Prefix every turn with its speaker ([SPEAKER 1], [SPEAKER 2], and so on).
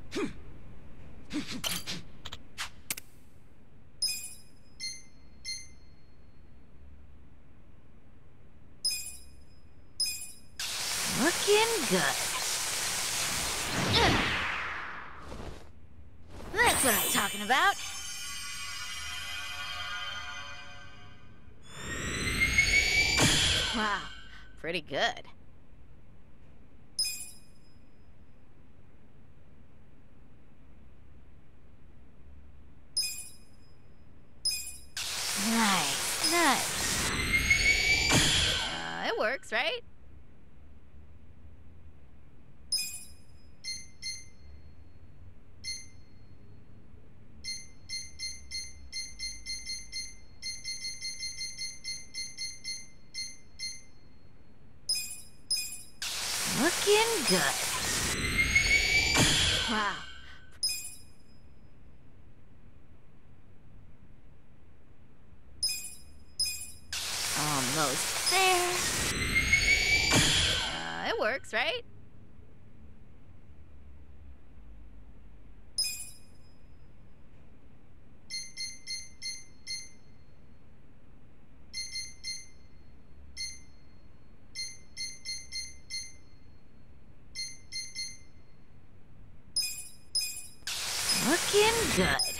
[SPEAKER 1] Looking good. Ugh. That's what I'm talking about. Wow, pretty good. Nice, nice. It works, right? Looking good. Wow. Almost there. It works, right? Looking good.